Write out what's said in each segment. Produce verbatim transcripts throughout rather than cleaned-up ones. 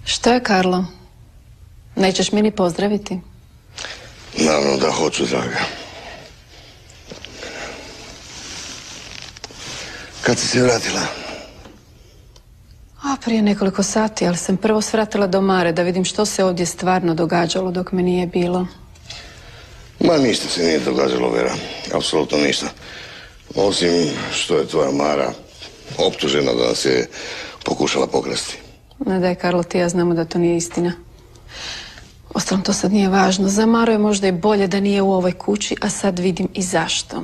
Što je, Karlo? Nećeš mi ni pozdraviti? Naravno da hoću, draga. Kad si se vratila? A, prije nekoliko sati, ali sam prvo svratila do Mare da vidim što se ovdje stvarno događalo dok me nije bilo. Ma ništa se nije događalo, Vera. Apsolutno ništa. Osim što je tvoja Mara optužena da nas je pokušala pokrasti. Ne daj, Karlo, ti ja znamo da to nije istina. Ostalom, to sad nije važno. Za Maru je možda i bolje da nije u ovoj kući, a sad vidim i zašto.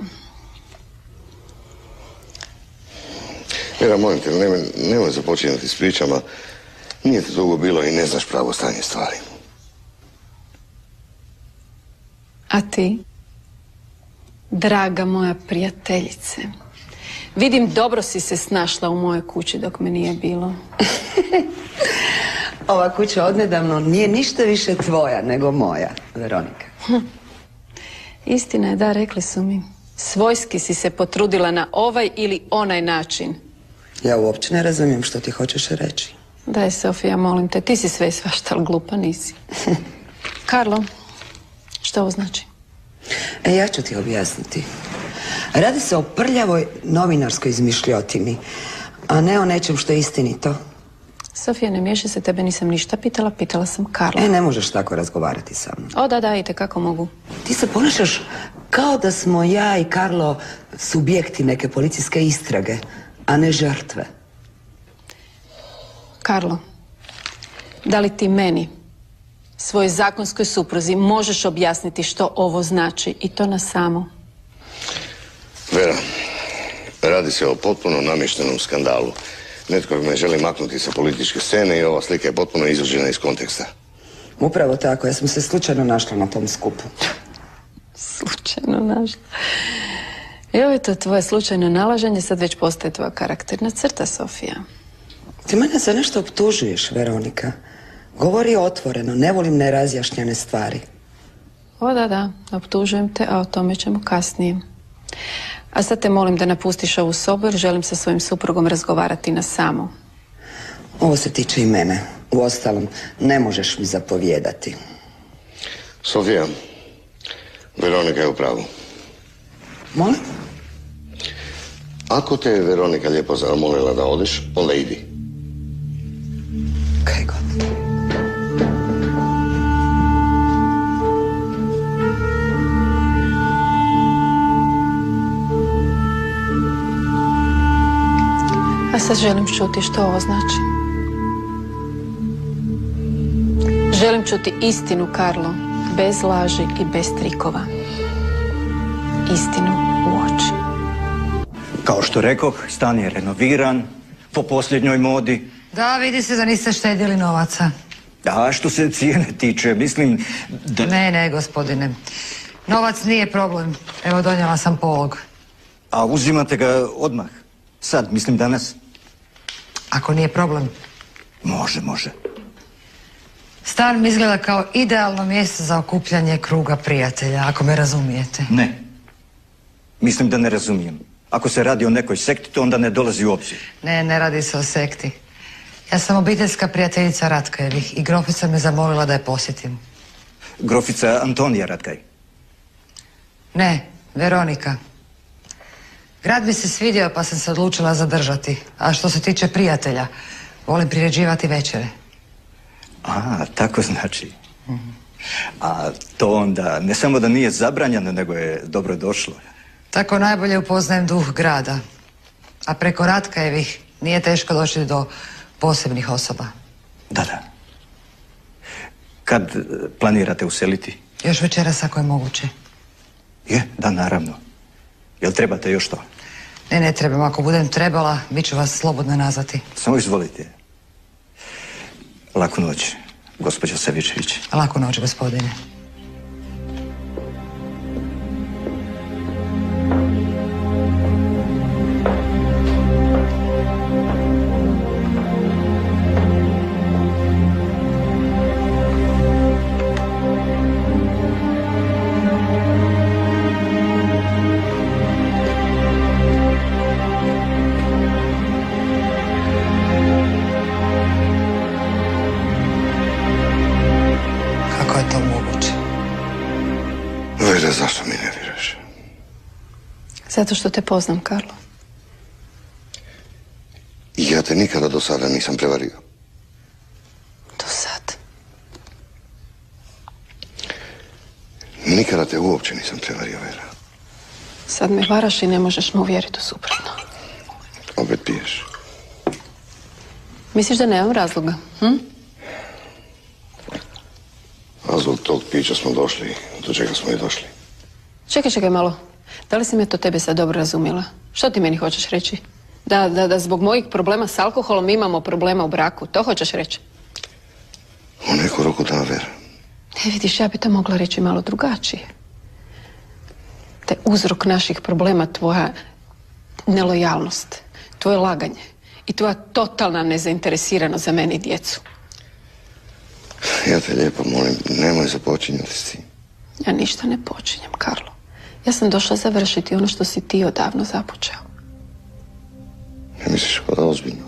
Vera, molim te, nemoj, nemoj započinjati s pričama. Nije te dugo bilo i ne znaš pravo stanje stvari. A ti? Draga moja prijateljice, vidim dobro si se snašla u mojoj kući dok me nije bilo. Ova kuća odnedavno nije ništa više tvoja nego moja, Veronika. Hm. Istina je, da, rekli su mi. Svojski si se potrudila na ovaj ili onaj način. Ja uopće ne razumijem što ti hoćeš reći. Daj, Sofija, molim te, ti si sve i svašta, ali glupa nisi. Karlo, što ovo znači? E, ja ću ti objasniti. Radi se o prljavoj novinarskoj izmišljotini, a ne o nečem što je istinito. Sofija, ne miješi se, tebe nisam ništa pitala, pitala sam Karla. E, ne možeš tako razgovarati sa mnom. O, da, da, itekako mogu. Ti se ponašaš kao da smo ja i Karlo subjekti neke policijske istrage, a ne žrtve. Karlo, da li ti meni, svojoj zakonskoj supruzi, možeš objasniti što ovo znači, i to na samo? Vera, radi se o potpuno namještenom skandalu. Netko me želi maknuti sa političke scene i ova slika je potpuno izvođena iz konteksta. Upravo tako, ja sam se slučajno našla na tom skupu. Slučajno našla. Evo, to tvoje slučajno nalaženje sad već postaje tvoja karakterna crta, Sofija. Ti mene za nešto optužuješ, Veronika. Govori otvoreno, ne volim nerazjašnjene stvari. O, da, da, optužujem te, a o tome ćemo kasnije. A sad te molim da napustiš ovu sobu jer želim sa svojim suprugom razgovarati na samo. Ovo se tiče i mene. Uostalom, ne možeš mi zapovijedati. Sofija, Veronika je u pravu. Molim? Ako te je Veronika lijepo zamolila da odeš, onda idi. Kaj god. A sad želim čuti što ovo znači. Želim čuti istinu, Karlo, bez laži i bez trikova. Istinu u oči. Kao što rekoh, stan je renoviran, po posljednjoj modi. Da, vidi se da niste štedili novaca. A što se cijene tiče, mislim da... Ne, ne, gospodine. Novac nije problem. Evo, donijela sam polog. A uzimate ga odmah? Sad, mislim danas? Ako nije problem. Može, može. Stan mi izgleda kao idealno mjesto za okupljanje kruga prijatelja, ako me razumijete. Ne. Mislim da ne razumijem. Ako se radi o nekoj sekti, to onda ne dolazi u obzir. Ne, ne radi se o sekti. Ja sam obiteljska prijateljica Ratkajevih i grofica me zamolila da je posjetim. Grofica Antonija Ratkaj? Ne, Veronika. Grad mi se svidio pa sam se odlučila zadržati. A što se tiče prijatelja, volim priređivati večere. A, tako znači. Mm-hmm. A to onda ne samo da nije zabranjeno, nego je dobro došlo. Tako najbolje upoznajem duh grada. A preko Ratkajevih nije teško doći do posebnih osoba. Da, da. Kad planirate useliti? Još večeras ako je moguće. Je, da, naravno. Jel trebate još to? Ne, ne trebam. Ako budem trebala, bit ću vas slobodno nazvati. Samo izvolite. Laku noć, gospođo Savičević. Laku noć, gospodine. Zato što te poznam, Karlo. Ja te nikada do sada nisam prevario. Do sad. Nikada te uopće nisam prevario, Vera. Sad me varaš i ne možeš me uvjeriti u suprotno. Opet piješ. Misliš da nemam razloga, hm? A zbog tog pića smo došli, do čega smo i došli. Čekaj, čekaj malo. Da li sam ja to tebe sad dobro razumjela? Što ti meni hoćeš reći? Da, da, da zbog mojih problema s alkoholom imamo problema u braku. To hoćeš reći? U neku roku da, Vera. E, vidiš, ja bi to mogla reći malo drugačije. Te uzrok naših problema, tvoja nelojalnost, tvoje laganje i tvoja totalna nezainteresiranost za mene i djecu. Ja te lijepo molim, nemoj započinjati s tim. Ja ništa ne počinjem, Karlo. Ja sam došla završiti ono što si ti odavno započeo. Ne misliš da je ozbiljno?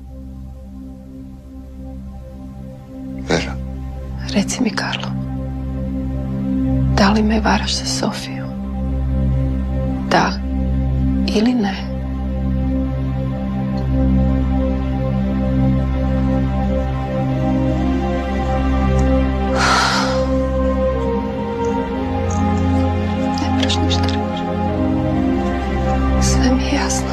Vera. Reci mi, Karlo, da li me varaš sa Sofijom? Da ili ne? Ne moraš ništa reći. Sve mi je jasno.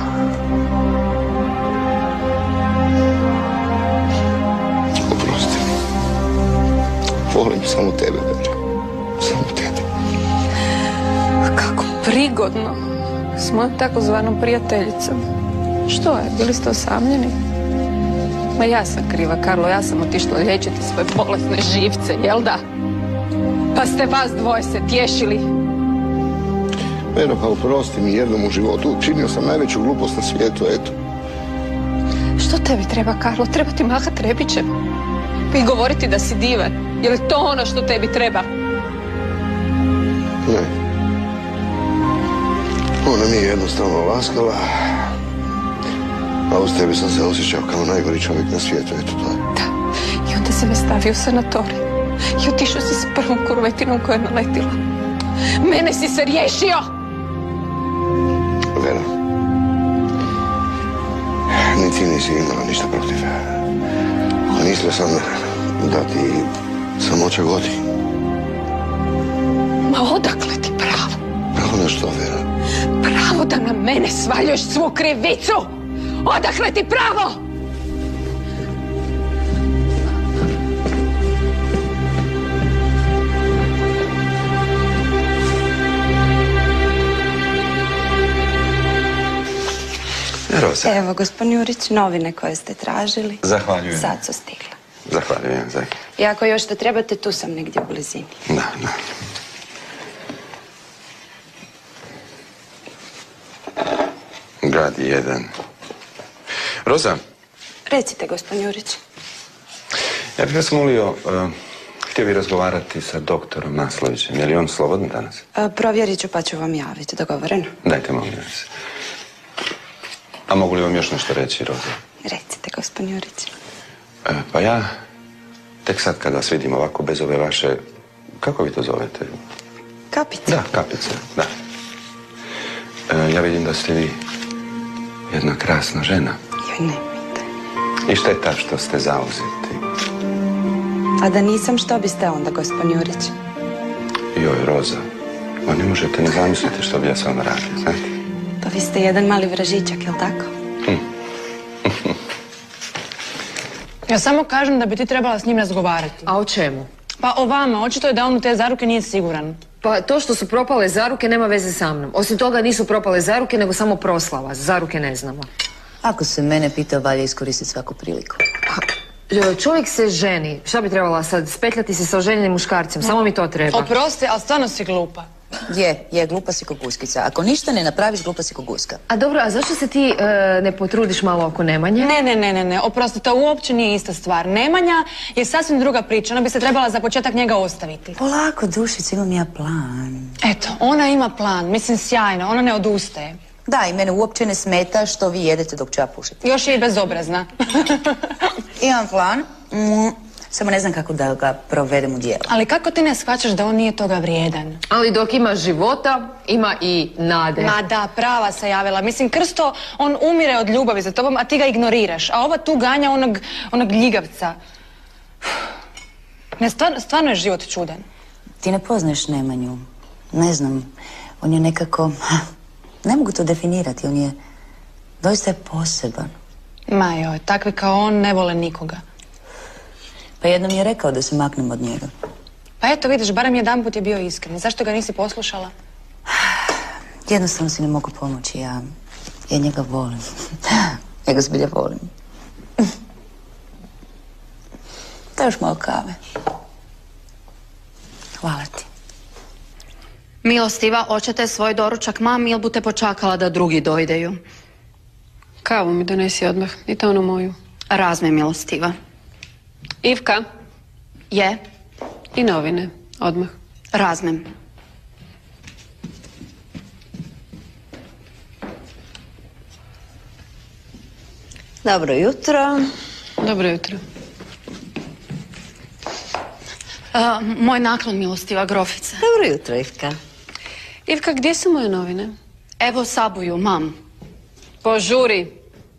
Oprosti mi. Volim samo tebe, Vera. Samo tebe. Kako prigodno s mojom takozvanom prijateljicom. Što je? Bili ste osamljeni? Ma ja sam kriva, Karlo, ja sam otišla liječiti svoje bolesne živce, jel da? Pa ste vas dvoje se tješili. Vera, pa oprosti mi, jednom u životu učinio sam najveću glupost na svijetu, eto. Što tebi treba, Karlo? Treba ti mahat repićem i govoriti da si divan. Je li to ono što tebi treba? Ne. Ona mi je jednostavno laskala, a uz tebi sam se osjećao kao najgori čovjek na svijetu, eto to je. Da, i onda se me stavio u sanatorij i otišao si s prvom kurvetinom koja je naletila. Mene si se riješio! Vera, ni ti nisi imala ništa protiv. Mislio sam da ti samoća godi. Ma odakle ti pravo? Pravo na što, Vera? Pravo da na mene svaljuješ svu krivicu! Odakle ti pravo? Roza. Evo, gospodin Jurić, novine koje ste tražili. Zahvaljujem. Sad su stigle. Zahvaljujem, zahvaljujem. I ako još što trebate, tu sam negdje u blizini. Da, da. Grad jedan. Roza. Recite, gospodin Jurić. Ja bih vas molio, uh, htio bih razgovarati sa doktorom Naslovićem. Je li on slobodan danas? E, provjerit ću pa ću vam javiti. Dogovoreno? Dajte, molim vas. A mogu li vam još nešto reći, Roza? Recite, gospodin Jurić. E, pa ja, tek sad kad vas vidim ovako bez ove vaše, kako vi to zovete? Kapice? Da, kapice, da. E, ja vidim da ste vi jedna krasna žena. Joj, nemojte. I šteta što ste zauzeti. A da nisam, što biste onda, gospodin Jurić? Joj, Roza, ma ne možete ne zamisliti što bi ja s vama radio, znate? Pa vi ste jedan mali vražićak, jel tako? Ja samo kažem da bi ti trebala s njim razgovarati. A o čemu? Pa o vama, očito je da on u te zaruke nije siguran. Pa to što su propale zaruke nema veze sa mnom. Osim toga nisu propale zaruke, nego samo proslava. Zaruke ne znamo. Ako se mene pita, valja iskoristiti svaku priliku. Pa, čovjek se ženi. Šta bi trebala sad? Spetljati se sa oženjenim muškarcem? Samo mi to treba. Oprosti, ali stvarno si glupa. Je, je, glupa si ko guskica. Ako ništa ne napraviš, glupa si ko guska. A dobro, a zašto se ti e, ne potrudiš malo oko Nemanje? Ne, ne, ne, ne, ne, oprosti, to uopće nije ista stvar. Nemanja je sasvim druga priča, ona bi se trebala za početak njega ostaviti. Polako, dušice, imam ja plan. Eto, ona ima plan, mislim sjajno, ona ne odustaje. Da, i mene uopće ne smeta što vi jedete dok ću ja pušiti. Još je i bezobrazna. Imam plan. Mm. Samo ne znam kako da ga provedem u djelo. Ali kako ti ne shvaćaš da on nije toga vrijedan? Ali dok ima života, ima i nade. Ma da, prava se javila. Mislim, Krsto, on umire od ljubavi za tobom, a ti ga ignoriraš. A ova tu ganja onog, onog ljigavca. Ne, stvarno, stvarno je život čudan. Ti ne poznaješ Nemanju. Ne znam, on je nekako... Ne mogu to definirati, on je doista je poseban. Ma joj, takvi kao on ne vole nikoga. Pa jednom je rekao da se maknem od njega. Pa eto, vidiš, barem jedanput je bio iskren. Zašto ga nisi poslušala? Jednostavno si ne mogu pomoći, ja, ja njega volim. Ja ga zbilja volim. Da još malo kave. Hvala ti. Milostiva, hoćete svoj doručak mami ili bute počakala da drugi dojdeju? Kavu mi donesi odmah, i to onu moju. Razme, milostiva. Ivka? Je? I novine, odmah. Razmem. Dobro jutro. Dobro jutro. Uh, moj naklon, milostiva grofica. Dobro jutro, Ivka. Ivka, gdje su moje novine? Evo sabuju, mam. Požuri.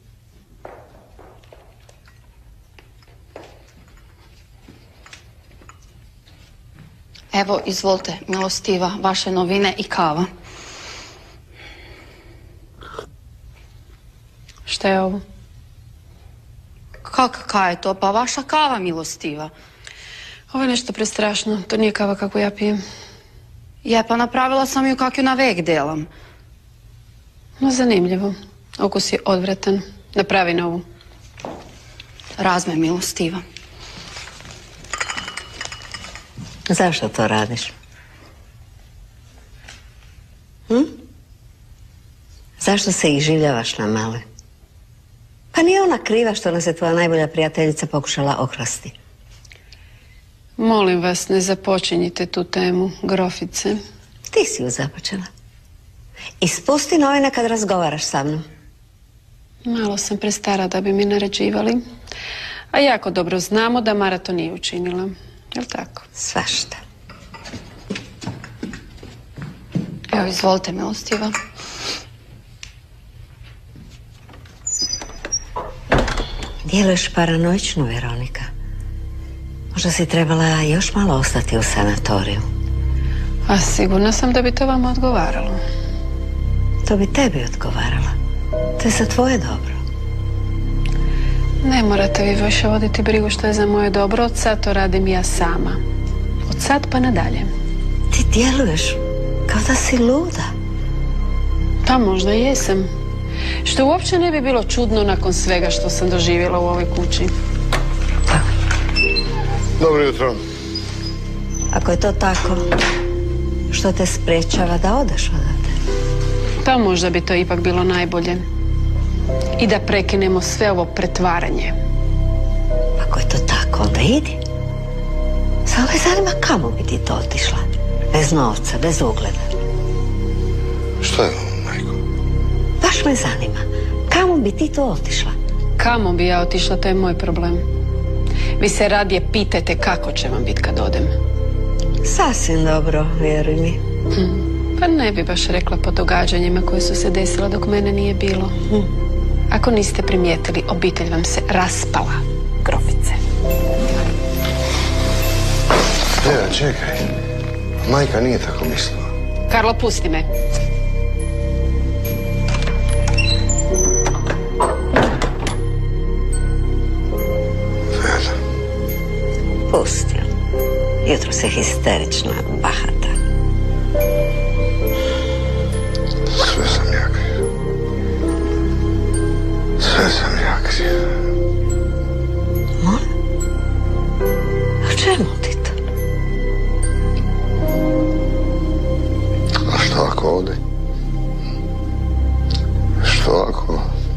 Evo, izvolite, milostiva, vaše novine i kava. Šta je ovo? Kaka je to? Pa vaša kava, milostiva. Ovo je nešto prestrašno. To nije kava kako ja pijem. Je, pa napravila sam ju kak ju na vek delam. No, zanimljivo. Okus je odvratan. Napravi novu. Razme, milostiva. Zašto to radiš? Hm? Zašto se iživljavaš na Male? Pa nije ona kriva što nas je tvoja najbolja prijateljica pokušala okrasti. Molim vas, ne započinjite tu temu, grofice. Ti si ju započela. Ispusti novine kad razgovaraš sa mnom. Malo sam prestara da bi mi naređivali. A jako dobro znamo da Mara to nije učinila. Jel' tako? Svašta. Evo, izvolite, milostiva. Djeluješ paranoično, Veronika. Možda si trebala još malo ostati u sanatoriju. A sigurna sam da bi to vama odgovaralo. To bi tebi odgovaralo. To je za tvoje dobro. Ne morate vi više voditi brigu što je za moje dobro. Od sad to radim ja sama. Od sad pa nadalje. Ti djeluješ kao da si luda. Pa možda i jesam. Što uopće ne bi bilo čudno nakon svega što sam doživjela u ovoj kući. Dobro jutro. Ako je to tako, što te sprečava da odeš odavde? Pa možda bi to ipak bilo najbolje. I da prekinemo sve ovo pretvaranje. Ako je to tako, onda idi. Samo me zanima kamo bi ti to otišla. Bez novca, bez ugleda. Šta je ovo, majko? Baš me zanima. Kamo bi ti to otišla? Kamo bi ja otišla, to je moj problem. Vi se radije pitajte kako će vam biti kad odem. Sasvim dobro, vjeruj mi. Hm. Pa ne bi baš rekla po događanjima koje su se desila dok mene nije bilo. Hm. Ako niste primijetili, obitelj vam se raspala, grofice. Vera, čekaj. Majka nije tako mislila. Karlo, pusti me. Vera. Pusti. Jutro se histerična, bahata. Sve sam ja kriv. Sve sam ja kriv. Molim? A čemu ti to? A što ako ode? Što ako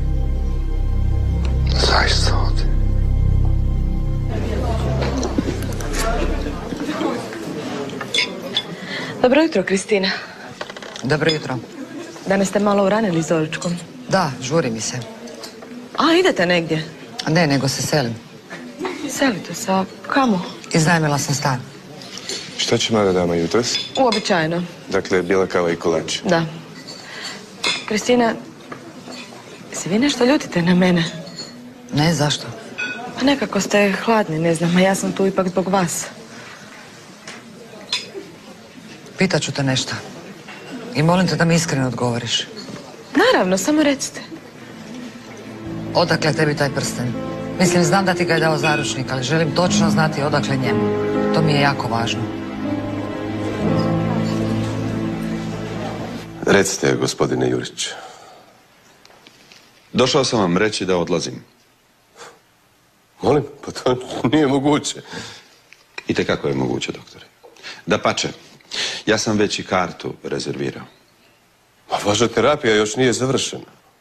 zaista ode? Dobro jutro, Kristina. Dobro jutro. Danas ste malo uranili s doručkom. Da, žuri mi se. A, idete negdje? Ne, nego se selim. selite se, a kamo? Iznajmila sam stan. Šta će mlada dama jutros? Uobičajeno. Dakle, bijela kava i kolač. Da. Kristina, se vi nešto ljutite na mene? Ne, zašto? Pa nekako ste hladni, ne znam, a ja sam tu ipak zbog vas. Pitaću te nešto. I molim te da mi iskreno odgovoriš. Naravno, samo recite. Odakle tebi taj prsten? Mislim, znam da ti ga je dao zaručnik, ali želim točno znati odakle njemu. To mi je jako važno. Recite, gospodine Jurić. Došao sam vam reći da odlazim. Molim? Pa to nije moguće. Itekako je moguće, doktore. Dapače, ja sam već i kartu rezervirao. A vaša terapija još nije završena.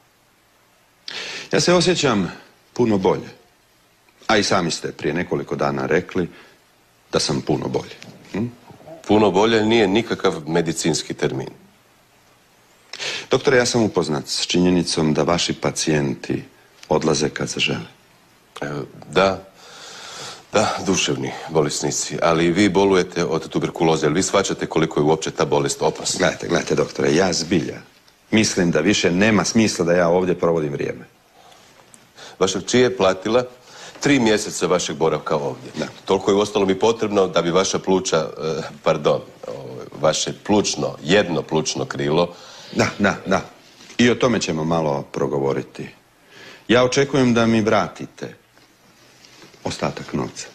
Ja se osjećam puno bolje. A i sami ste prije nekoliko dana rekli da sam puno bolje. Hm? Puno bolje nije nikakav medicinski termin. Doktore, ja sam upoznat s činjenicom da vaši pacijenti odlaze kad se žele. E, da, da, duševni bolesnici, ali vi bolujete od tuberkuloze, ali vi shvaćate koliko je uopće ta bolest opasna. Gledajte, gledajte, doktore, ja zbilja mislim da više nema smisla da ja ovdje provodim vrijeme. Vaša kći je platila tri mjeseca vašeg boravka ovdje. Da. Toliko je uostalom i potrebno da bi vaša pluća, eh, pardon, vaše plućno, jedno plućno krilo... Da, da, da. I o tome ćemo malo progovoriti. Ja očekujem da mi vratite ostatak novca.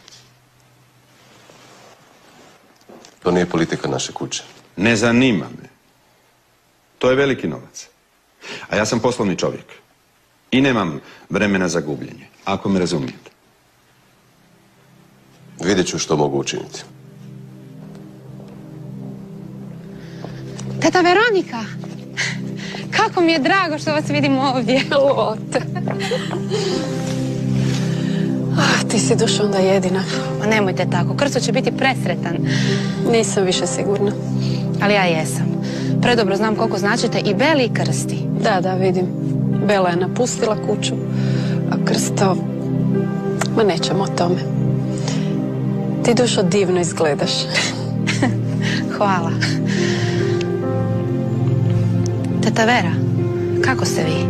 To nije politika naše kuće. Ne zanima me. To je veliki novac. A ja sam poslovni čovjek. I nemam vremena za gubljenje, ako me razumijete. Vidjet ću što mogu učiniti. Teta Veronika, kako mi je drago što vas vidim ovdje. Lote. Ah, ti si duša onda jedina. Ma nemojte tako, Krsto će biti presretan. Nisam više sigurna. Ali ja jesam. Predobro znam koliko značite i Beli i Krsti. Da, da, vidim. Bela je napustila kuću, a Krsto... Ma nećemo o tome. Ti, dušo, divno izgledaš. Hvala. Teta Vera, kako ste vi?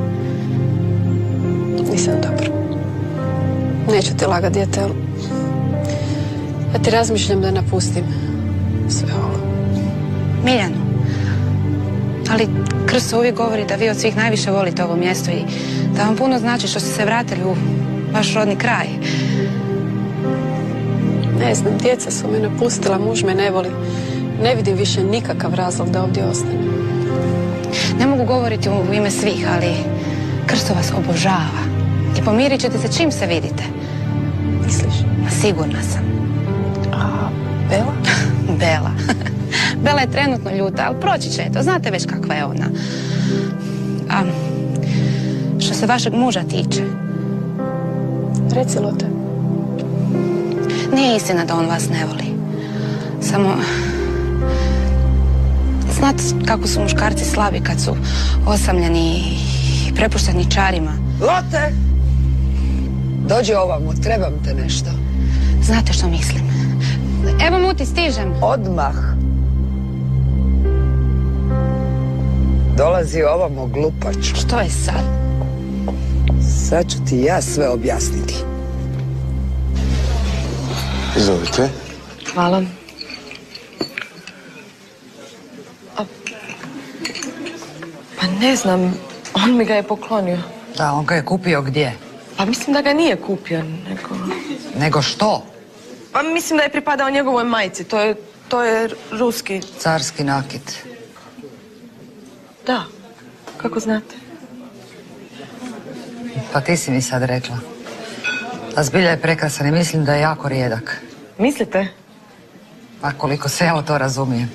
Nisam dobro. Neću ti lagat, dijete, ali... Ja ti razmišljam da napustim sve ovo. Miljanu, ali Krsto uvijek govori da vi od svih najviše volite ovo mjesto i da vam puno znači što ste se vratili u vaš rodni kraj. Ne znam, djeca su me napustila, muž me ne voli. Ne vidim više nikakav razlog da ovdje ostanem. Ne mogu govoriti u ime svih, ali Krsto vas obožava. I pomirit ćete se čim se vidite. Misliš? Ma sigurna sam. A Bela? Bela. Bela je trenutno ljuta, ali proći će to. Znate već kakva je ona. A što se vašeg muža tiče? Reci, Lotte. Nije istina da on vas ne voli. Samo... Znate kako su muškarci slabi kad su osamljeni i prepušteni čarima. Lotte! Dođi ovamo, trebam te nešto. Znate što mislim? Evo, Muti, stižem. Odmah. Dolazi ovamo, glupač. Što je sad? Sad ću ti ja sve objasniti. Izvolite. Hvala. A, pa ne znam, on mi ga je poklonio. Da, on ga je kupio gdje? Pa mislim da ga nije kupio, nego... Nego što? Pa mislim da je pripadao njegovoj majci, to je, to je ruski... Carski nakit. Da, kako znate? Pa ti si mi sad rekla. A zbilja je prekrasan i mislim da je jako rijedak. Mislite? A koliko se ja u to razumijem.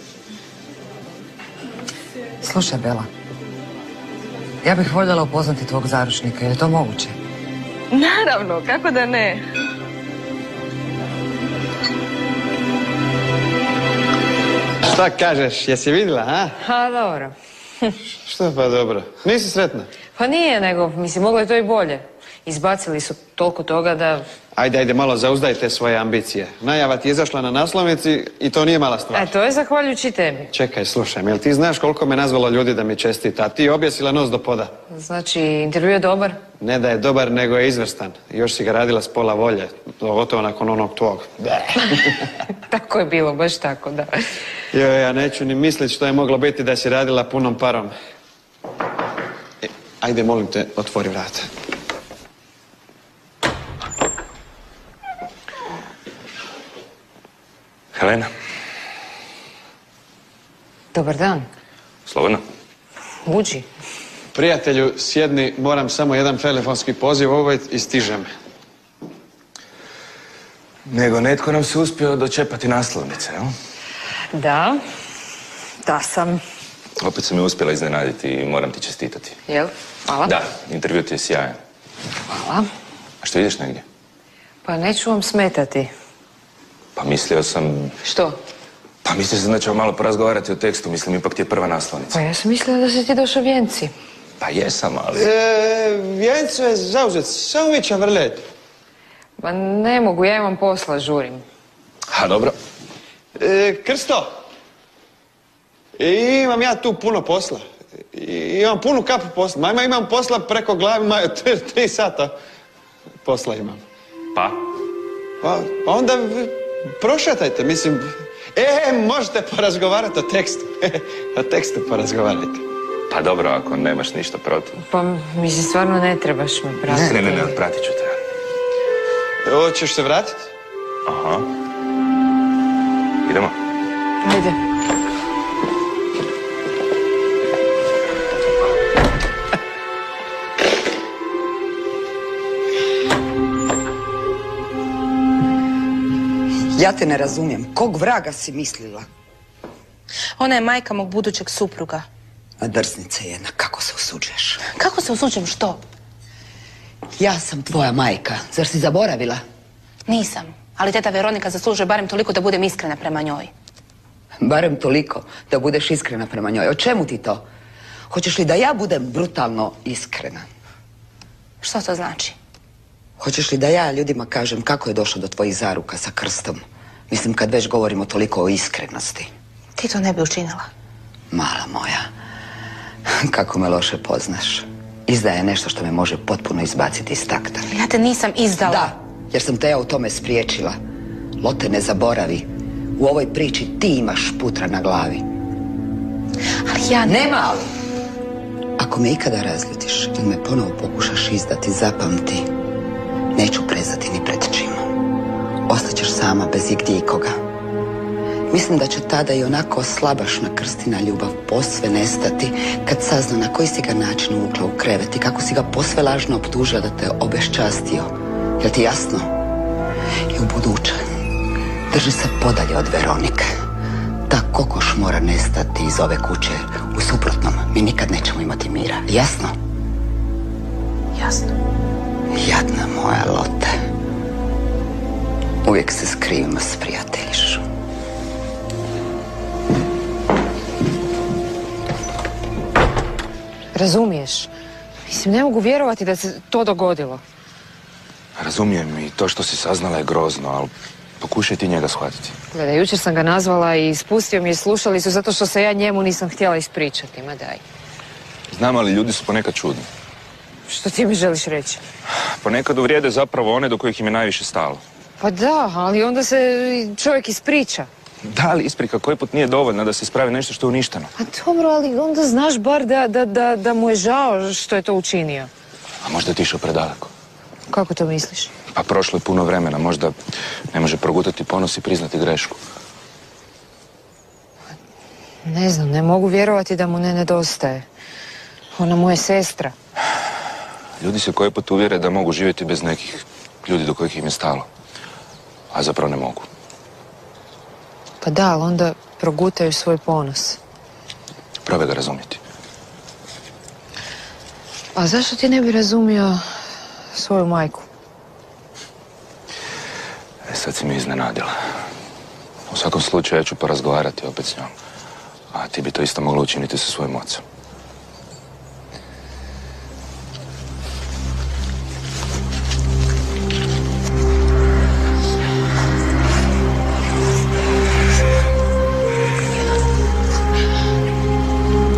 Slušaj, Bela. Ja bih voljela upoznati tvog zaručnika, je li to moguće? Naravno, kako da ne? Šta kažeš, jesi vidjela, a? Ha, dobro. Što pa dobro? Nisi sretna? Pa nije, nego, mislim, moglo je to i bolje. Izbacili su toliko toga da... Ajde, ajde, malo zauzdajte svoje ambicije. Najava ti je izašla na naslovnici i to nije mala stvar. E, to je zahvaljujući tebi. Čekaj, slušaj, jel ti znaš koliko me nazvalo ljudi da mi čestita, a ti objesila nos do poda? Znači, intervju je dobar? Ne da je dobar, nego je izvrstan. Još si ga radila s pola volje, gotovo nakon onog tvog. Tako je bilo, baš tako, da. Joj, ja neću ni mislit što je moglo biti da si radila punom parom. E, ajde, molim te, otvori vrata. Helena. Dobar dan. Slobodno. Uđi. Prijatelju, sjedni, moram samo jedan telefonski poziv obaviti i stižem. Nego netko nam se uspio dočepati naslovnice, jel? Da, da sam. Opet sam me uspjela iznenaditi i moram ti čestitati. Jel? Hvala. Da, intervju ti je sjajan. Hvala. A što ideš negdje? Pa neću vam smetati. Pa mislio sam... Što? Pa mislio sam da ćemo malo porazgovarati o tekstu, mislim, ipak ti je prva naslovnica. Pa ja sam mislila da si ti došao vjenci. Pa jesam, ali... E, Vjenco je zauzet, samo vi čavrlet. Ma ne mogu, ja imam posla, žurim. Ha, dobro. E, Krsto! E, imam ja tu puno posla. I, imam punu kapu posla. Ma ima, imam posla preko glavi, ma, tri, tri sata posla imam. Pa? Pa, pa onda prošetajte, mislim... E, možete porazgovarati o tekstu. O tekstu porazgovarajte. Pa dobro, ako nemaš ništa protiv. Pa mislim, stvarno ne trebaš me pratiti. Ne, ne, ne, pratit ću te. Hoćeš se vratiti? Aha. Idemo. Ajde. Ja te ne razumijem. Kog vraga si mislila? Ona je majka mog budućeg supruga. A drznica jedna, kako se usuđuješ? Kako se usuđujem, što? Ja sam tvoja majka, zar si zaboravila? Nisam, ali teta Veronika zaslužuje barem toliko da budem iskrena prema njoj. Barem toliko da budeš iskrena prema njoj. O čemu ti to? Hoćeš li da ja budem brutalno iskrena? Što to znači? Hoćeš li da ja ljudima kažem kako je došlo do tvojih zaruka sa Krstom? Mislim, kad već govorimo toliko o iskrenosti. Ti to ne bi učinila. Mala moja, kako me loše poznaš. Izdaja je nešto što me može potpuno izbaciti iz takta. Ja te nisam izdala. Da, jer sam te ja u tome spriječila. Lotte, ne zaboravi. U ovoj priči ti imaš putra na glavi. Ali ja... Nema ali. Ako me ikada razljutiš ili me ponovo pokušaš izdati, zapamti, neću prezati ni pred čim. Ostaćeš sama bez igdje ikoga. Mislim da će tada i onako slabašna Krstina ljubav posve nestati kad sazna na koji si ga način uvukla u krevet i kako si ga posve lažno optužila da te obeščastio. Jel ti jasno? I u buduće drži se podalje od Veronike. Ta kokoš mora nestati iz ove kuće. U suprotnom, mi nikad nećemo imati mira. Jasno? Jasno. Jadna moja Lotte. Uvijek se s krivima sprijateljiš. Razumiješ? Mislim, ne mogu vjerovati da se to dogodilo. Razumijem i to što si saznala je grozno, ali pokušaj ti njega shvatiti. Gledaj, jučer sam ga nazvala i ispustio mi je slušalicu zato što se ja njemu nisam htjela ispričati, ma daj. Znam, ali ljudi su ponekad čudni. Što ti mi želiš reći? Ponekad uvrijede zapravo one do kojih im je najviše stalo. Pa da, ali onda se čovjek ispriča. Da, ali isprika koji put nije dovoljna da se ispravi nešto što je uništeno. A dobro, ali onda znaš bar da, da, da, da mu je žao što je to učinio. A možda je otišao predaleko. Kako to misliš? Pa prošlo je puno vremena, možda ne može progutati ponos i priznati grešku. Ne znam, ne mogu vjerovati da mu ne nedostaje. Ona mu je sestra. Ljudi se koji put uvjere da mogu živjeti bez nekih ljudi do kojih im je stalo. A zapravo ne mogu. Pa da, ali onda progutaju svoj ponos. Probaj ga razumjeti. A zašto ti ne bi razumio svoju majku? E, sad si me iznenadila. U svakom slučaju ja ću porazgovarati opet s njom. A ti bi to isto mogla učiniti sa svojim ocem.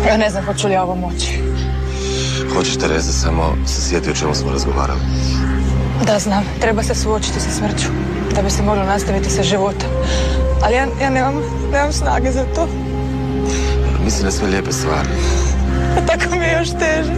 Ja ne znam hoću li ja ovo moći. Hoćeš, Tereza, samo se sjeti o čemu smo razgovarali. Da, znam. Treba se suočiti sa smrću. Da bi se moglo nastaviti sa životom. Ali ja, ja nemam, nemam snage za to. Mislim na sve lijepe stvari. Tako mi je još teže.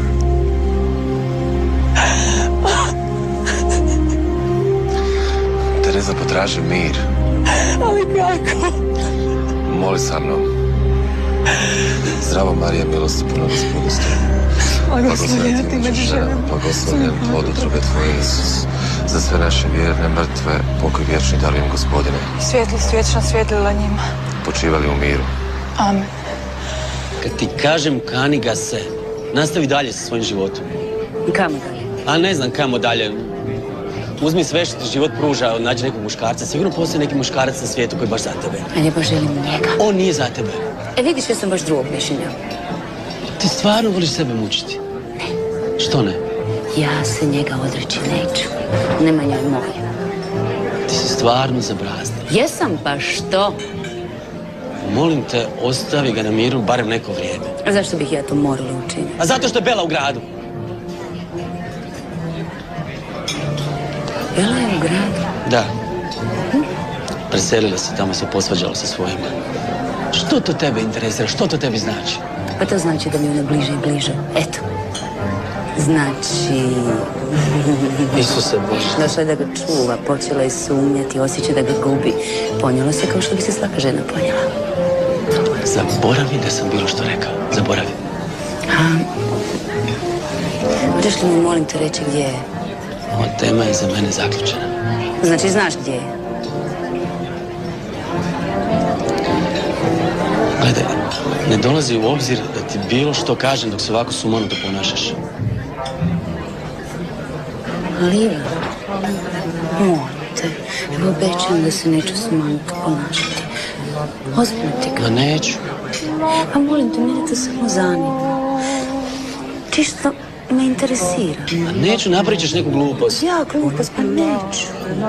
Tereza, potraži mir. Ali kako? Moli sa mnom. Zdravo, Marija, milosti puno gospodnosti. Blagoslovljena ti među ženama. Blagoslovljen plod utrobe tvoje, Isus. Za sve naše vjerne mrtve, pokoj vječni darujem, Gospodine. Svjetlost vječna svjetlila njima. Počivali u miru. Amen. Kad ti kažem kani ga se, nastavi dalje sa svojim životom. Kamo dalje? A ne znam kamo dalje. Uzmi sve što ti život pruža, nađi nekog muškarca. Sigurno postoji neki muškarac na svijetu koji je baš za tebe. Ali ja baš želim njega. On nije za tebe. E vidiš, ja sam baš drugog mišljenja. Ti stvarno voliš sebe mučiti? Ne. Što ne? Ja se njega odreći neću. Nemanja je moja. Ti si stvarno zabrazdila. Jesam, pa što? Molim te, ostavi ga na miru barem neko vrijeme. A zašto bih ja to morala učiniti? A zato što je Bela u gradu. Bela je u gradu? Da. Preselila se tamo, se posvađala sa svojima. Što to tebe interesira? Što to tebi znači? Pa to znači da mi ona bliže i bliže. Eto. Znači... Isuse Bože. Došla je da ga čuva, počela je sumnjati, osjeća da ga gubi. Ponijela se kao što bi se svaka žena ponijela. Zaboravi da sam bilo što rekao. Zaboravi. A... Možeš li mi, molim te, reći gdje je? Ova tema je za mene zaključena. Znači, znaš gdje je? Gledaj, ne dolazi u obzir da ti bilo što kažem dok se ovako sumanuto ponašaš. Ali Iva, molim te, evo obećam da se neću sumanuto ponašati. Ozbiljno ti kažem. Ma neću. Pa molim te, mene to samo zanima. Čisto me interesira. Ma neću, napravit ćeš neku glupost. Ja, glupost, pa neću.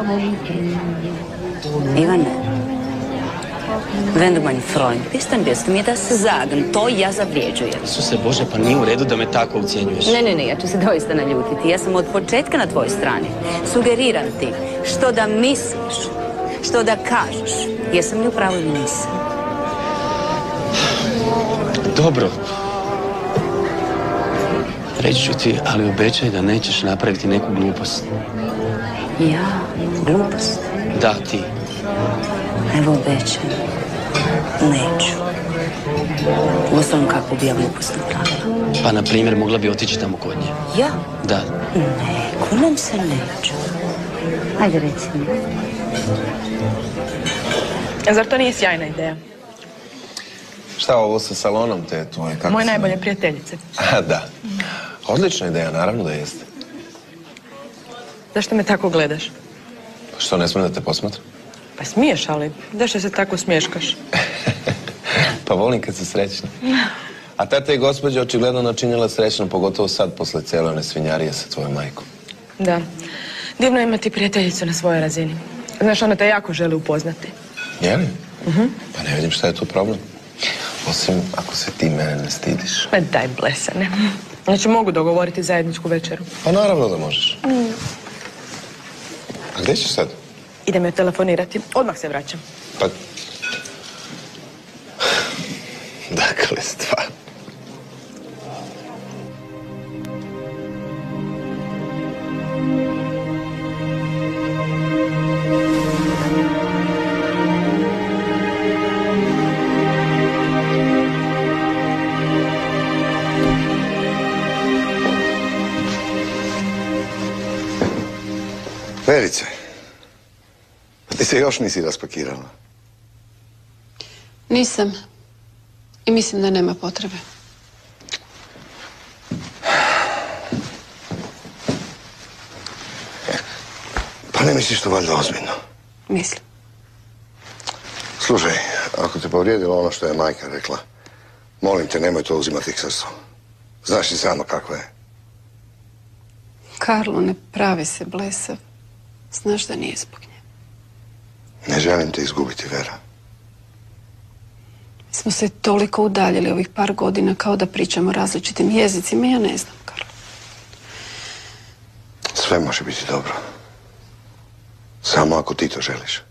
Ivane, wenn du mein Freund bist, dann wirst du mir das sagen. To ja zavrijeđujem. Isuse Bože, pa nije u redu da me tako ucijenjuješ. Ne, ne, ne, ja ću se doista naljutiti. Ja sam od početka na tvojoj strani. Sugeriram ti što da misliš, što da kažeš. Jesam li u pravu ili nisam? Dobro. Reći ću ti, ali obećaj da nećeš napraviti neku glupost. Ja? Glupost? Da, ti. Evo obećam. Neću. Uostalom kako bi ja glupost napravila? Pa, na primjer, mogla bi otići tamo kod nje. Ja? Da. Ne, kunem se neću. Ajde, reci mi. Zar to nije sjajna ideja? Šta ovo sa salonom te tvoje? Kako Moje se- najbolje prijateljice. A, da. Odlična ideja, naravno da jeste. Zašto me tako gledaš? Što, ne smijem da te posmatram? Pa smiješ, ali zašto se tako smješkaš? Pa volim kad si srećna. A tata i gospođa očigledno načinila srećno, pogotovo sad, posle cijele one svinjarije sa tvojom majkom. Da. Divno je imati prijateljicu na svojoj razini. Znaš, ona te jako želi upoznati. Je li? Mhm. Pa ne vidim šta je tu problem. Osim ako se ti mene ne stidiš. Ma daj blesane. Znači, mogu dogovoriti zajedničku večeru. Pa naravno da možeš. A gdje ćeš sad? Idem joj telefonirati. Odmah se vraćam. Pa... Dakle, stvar. Verice, pa ti se još nisi raspakirala. Nisam. I mislim da nema potrebe. Pa ne misliš to valjda ozbiljno? Mislim. Slušaj, ako te povrijedilo ono što je majka rekla, molim te, nemoj to uzimati k srcu. Znaš i sama kako je. Karlo, ne pravi se blesav. Znaš da nije zbog nje. Ne želim te izgubiti, Vera. smo se toliko udaljili ovih par godina kao da pričamo različitim jezicima. Ja ne znam, Karlo. Sve može biti dobro. Samo ako ti to želiš.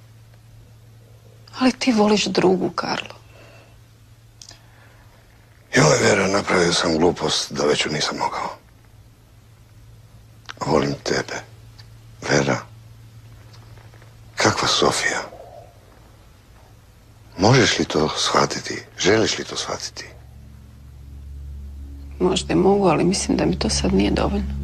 Ali ti voliš drugu, Karlo. Joj, Vera, napravio sam glupost da veću nisam mogao. Volim tebe. Vera. Kakva Sofija? Možeš li to shvatiti? Želiš li to shvatiti? Možda i mogu, ali mislim da mi to sad nije dovoljno.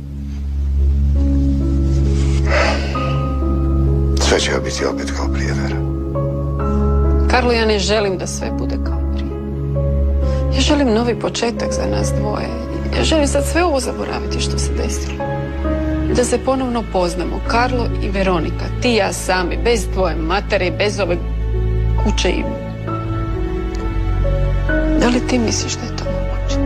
Sve će biti opet kao prije, Vera. Karlo, ja ne želim da sve bude kao prije. Ja želim novi početak za nas dvoje. Ja želim sad sve ovo zaboraviti što se desilo. Da se ponovno poznamo, Karlo i Veronika, ti i ja sami, bez tvoje matere, bez ove kuće i... Da li ti misliš da je to moguće?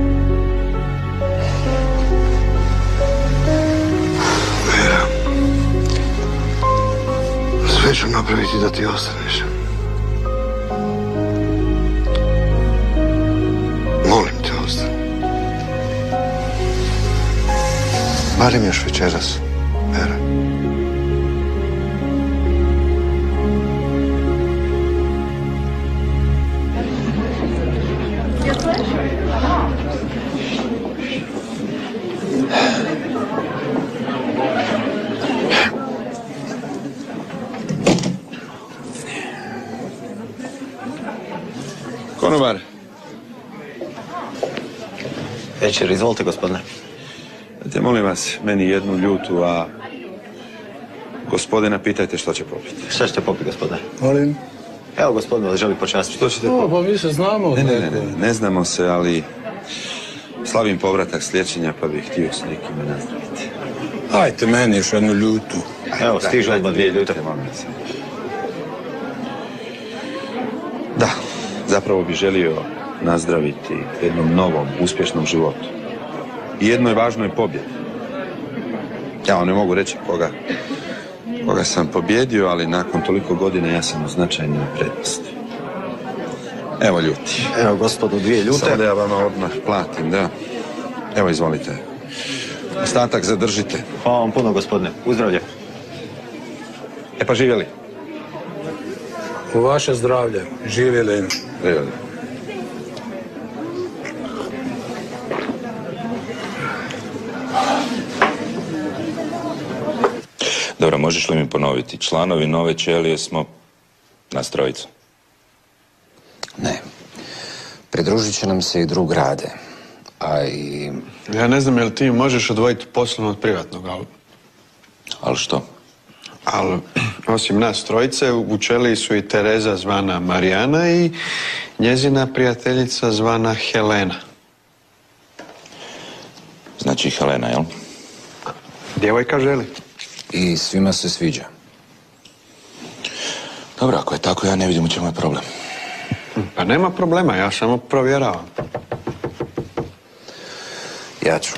Vera, sve ću napraviti da ti ostaneš. Molim te, ostani. Barem još večeras, Vera. Konobar. Večer, izvolite, gospodine. Te molim vas, meni jednu ljutu, a gospodina pitajte što će popiti. Šta ćete popiti, gospodine? Molim. Evo, gospodin vas želi počastiti. Što ćete O, popiti? pa mi se znamo. Ne, ne, ne, ne, ne znamo se, ali slavim povratak s liječenja, pa bih htio s nekime nazdraviti. Ajte meni još jednu ljutu. Evo, stižu odmah dvije ljute. Da, zapravo bih želio nazdraviti jednom novom, uspješnom životu. I jednoj važnoj pobjedi. Ja vam ne mogu reći koga, koga sam pobjedio, ali nakon toliko godina ja sam u značajnoj prednosti. Evo ljuti. Evo, gospodu, dvije ljute. Samo da ja vama odmah platim, da. Evo, izvolite. Ostatak zadržite. Hvala vam puno, gospodine. Uzdravlje. E pa živjeli? U vaše zdravlje. Živjeli. Živjeli. Dobro, možeš li mi ponoviti? Članovi Nove Ćelije smo nas trojica. Ne. Pridružit će nam se i drug Rade. A i... Ja ne znam je li ti možeš odvojiti poslovno od privatnog, ali... Ali što? Ali, osim nas trojice, u Ćeliji su i Tereza zvana Marijana i njezina prijateljica zvana Helena. Znači Helena, jel? Djevojka želi. I svima se sviđa. Dobro, ako je tako, ja ne vidim u čemu je problem. Pa nema problema, ja samo provjeravam. Ja ću.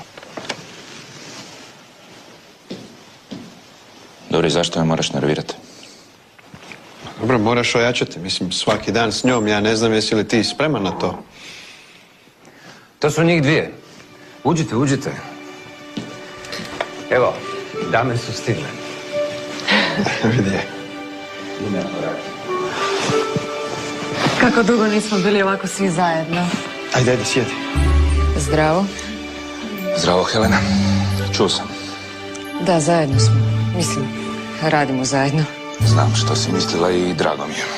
Dobro, i zašto me moraš nervirati? Dobro, moraš ojačati. Mislim, svaki dan s njom, ja ne znam jesi li ti spreman na to. To su njih dvije. Uđite, uđite. Evo, dame su stigle. Vidi je. Kako dugo nismo bili ovako svi zajedno. Ajde, ajde, sjedi. Zdravo. Zdravo, Helena. Čuo sam. Da, zajedno smo. Mislim, radimo zajedno. Znam što si mislila i drago mi je.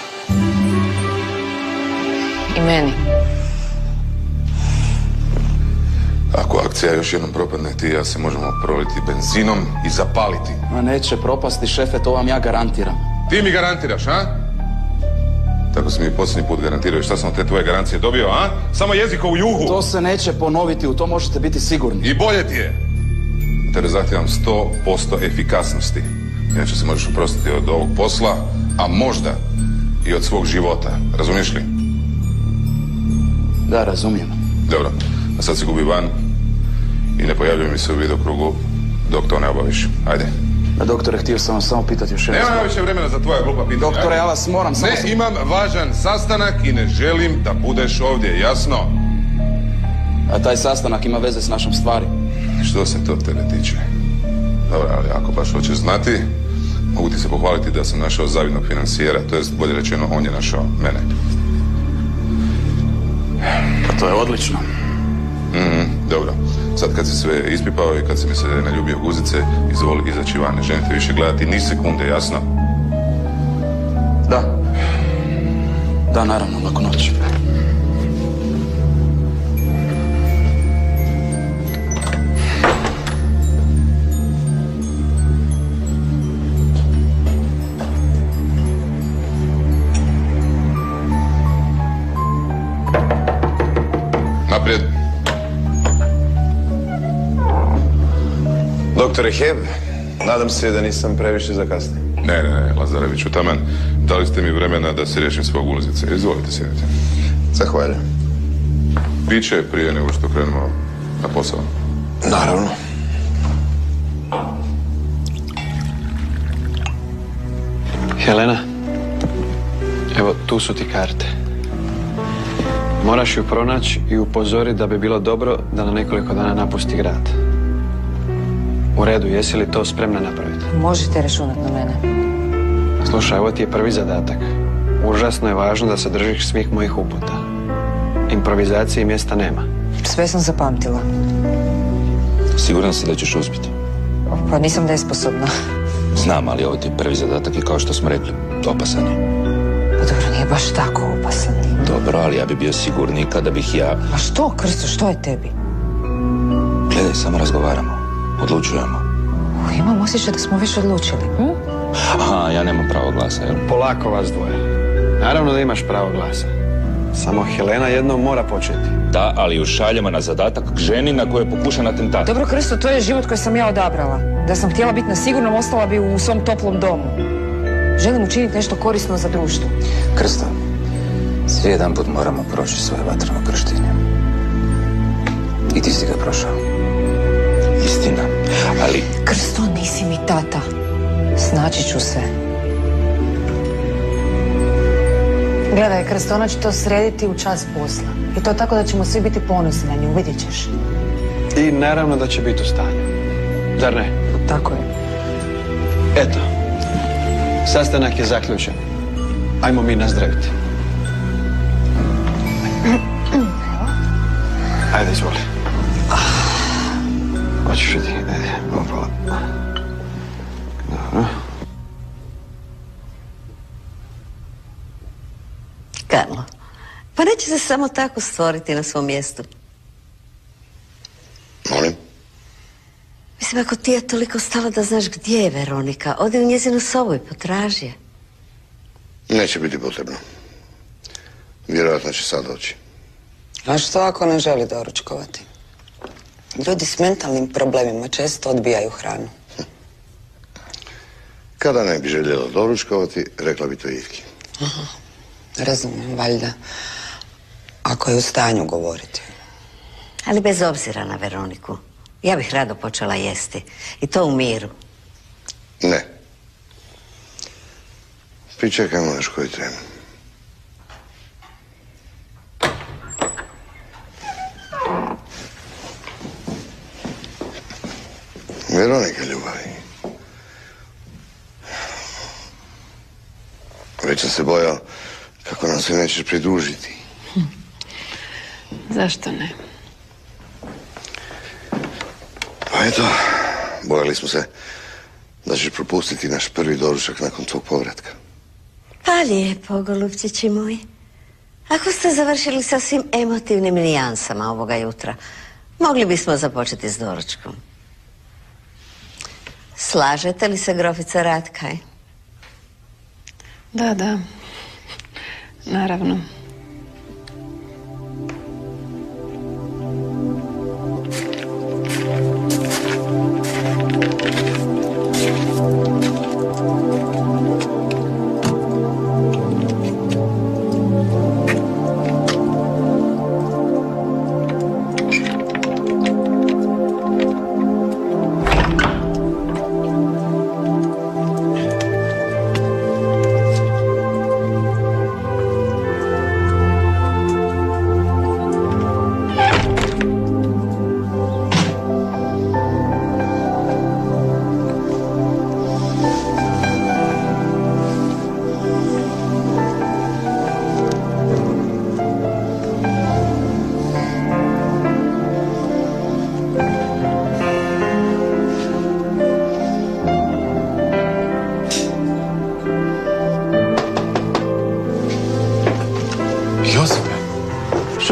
I meni. Ako akcija još jednom propadne, ti i ja se možemo proliti benzinom i zapaliti. Ma neće propasti, šefe, to vam ja garantiram. Ti mi garantiraš, a? Tako si mi posljednji put garantirao. Šta sam od te tvoje garancije dobio, a? Samo jezikovu juhu. To se neće ponoviti, u to možete biti sigurni. I bolje ti je. Tebe zahtijevam sto posto efikasnosti. Inače se možeš oprostiti od ovog posla, a možda i od svog života. Razumiješ li? Da, razumijem. Dobro, a sad se gubi van i ne pojavljuje mi se u videokrugu dok to ne obaviš. Ajde. Da, doktore, htio sam vas samo pitati još jedno. Nema više vremena za tvoja glupa pitanja. Doktore, ja vas moram samo... Ne, imam važan sastanak i ne želim da budeš ovdje, jasno? A taj sastanak ima veze s našom stvari. Što se to tebe tiče? Dobro, ali ako baš hoćeš znati, mogu ti se pohvaliti da sam našao zavidnog financijera, to jest bolje rečeno, on je našao mene. Pa to je odlično. Mhm, dobro. Sad kad si sve ispipao i kad si mi se naljubio guzice, izvoli izaći van, ne želim te više gledati ni sekunde, jasno? Da. Da, naravno, laku noć. Naprijed. Doktore Heb, nadam se da nisam previše zakasnio. Ne, ne, ne, Lazareviću, taman, dali ste mi vremena da se riješim svog ulazice. Izvolite, sjedite. Zahvaljujem. Piće prije nego što krenemo na posao. Naravno. Helena, evo tu su ti karte. Moraš ju pronaći i upozoriti da bi bilo dobro da na nekoliko dana napusti grad. U redu, jesi li to spremna napraviti? Možete računati na mene. Slušaj, ovo ti je prvi zadatak. Užasno je važno da se držiš svih mojih uputa. Improvizacije mjesta nema. Sve sam zapamtila. Siguran si da ćeš uspjeti? Pa nisam nesposobna. Znam, ali ovo ti je prvi zadatak i kao što smo rekli, opasan je. Pa dobro, nije baš tako opasan. Dobro, ali ja bi bio sigurniji kada bih ja... A što, Krsto, što je tebi? Gledaj, samo razgovaramo. Odlučujemo. O, imam osjećaj da smo već odlučili. Hm? Aha, ja nemam pravo glasa, jel? Polako vas dvoje. Naravno da imaš pravo glasa. Samo Helena jednom mora početi. Da, ali ju šaljemo na zadatak ženi na kojoj je pokušan atentat. Dobro, Krsto, to je život koji sam ja odabrala. Da sam htjela biti na sigurnom, ostala bi u svom toplom domu. Želim učiniti nešto korisno za društvo. Krsto, svi jedan put moramo proći svoje vatreno krštenje. I ti si ga prošao. Istina, ali... Krsto, nisi mi tata. Snaći ću se. Gledaj, Krsto, ona će to srediti u čas posla. I to tako da ćemo svi biti ponosni na nju, vidjet ćeš. I naravno da će biti u stanju. Zar ne? Tako je. Eto, sastanak je zaključen. Ajmo mi nazdraviti. Ajde, izvoli. Hoćeš ti, ajde, opala. Dobro. Karlo, pa neće se samo tako stvoriti na svom mjestu. Molim? Mislim, ako ti je toliko stalo da znaš gdje je Veronika, odi u njezinu sobu i potraži je. Neće biti potrebno. Vjerojatno će sad doći. A što ako ne želi doručkovati? Ljudi s mentalnim problemima često odbijaju hranu. Kada ne bi željela doručkovati, rekla bi to Ivki. Aha, razumijem, valjda. Ako je u stanju govoriti. Ali bez obzira na Veroniku, ja bih rado počela jesti. I to u miru. Ne. Pričekajmo još koji tren. Veronika, ljubavi. Već sam se bojao kako nam se nećeš pridružiti. Hm. Zašto ne? Pa eto, bojali smo se da ćeš propustiti naš prvi doručak nakon tvog povratka. Pa lijepo, golubčići moji. Ako ste završili sa svim emotivnim nijansama ovoga jutra, mogli bismo započeti s doručkom. Slažete li se, grofica Ratkaj? Da, da. Naravno.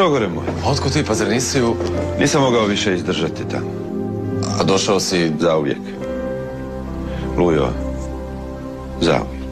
Šogore moj. Otko ti, pa zar nisi u... Nisam mogao više izdržati tamo. A došao si... Zauvijek. Lujo, zauvijek.